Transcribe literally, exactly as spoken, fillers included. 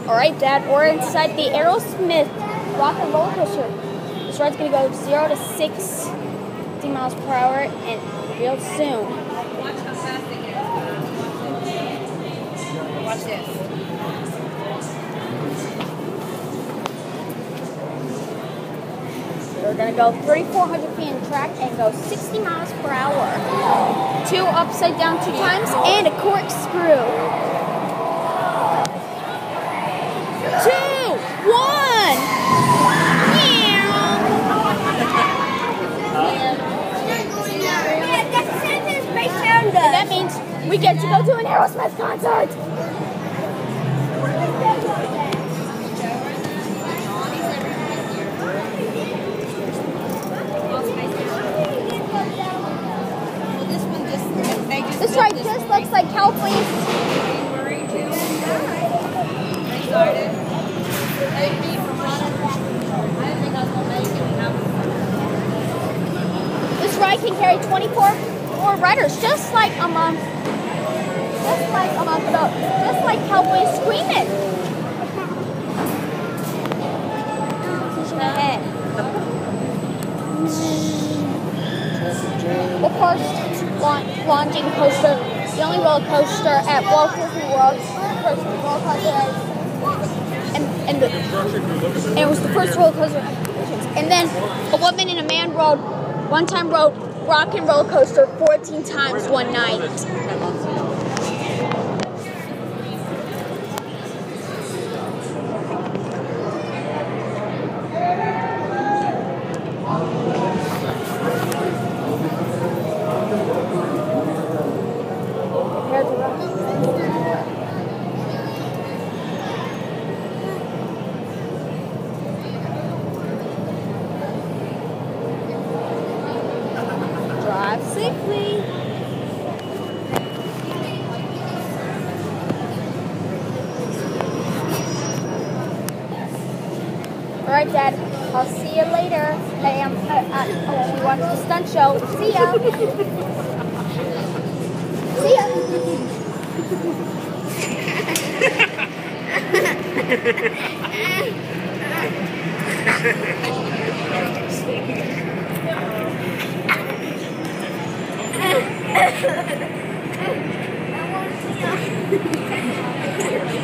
Alright, Dad, we're inside the Areosmith rock and roller coaster. This ride's gonna go zero to sixty miles per hour and real soon. Watch how fast they get. Watch this. We're gonna go thirty-four hundred feet in track and go sixty miles per hour. Two upside down two times and a corkscrew. Two, one. And that means we get to go to an Aerosmith concert. This ride just looks like California's. This ride can carry twenty-four more riders, just like among, just like among the, just like California Screamin'. The first launching coaster, the only roller coaster at Walt Disney World, first roller coaster, and and, the, and it was the first roller coaster. And then a woman and a man rode, one time rode rock and roller coaster fourteen times one night. Drive safely. Alright, Dad. I'll see you later. Hey, I'm, uh, uh, when we watch the stunt show. See ya. See ya. I want to see ya.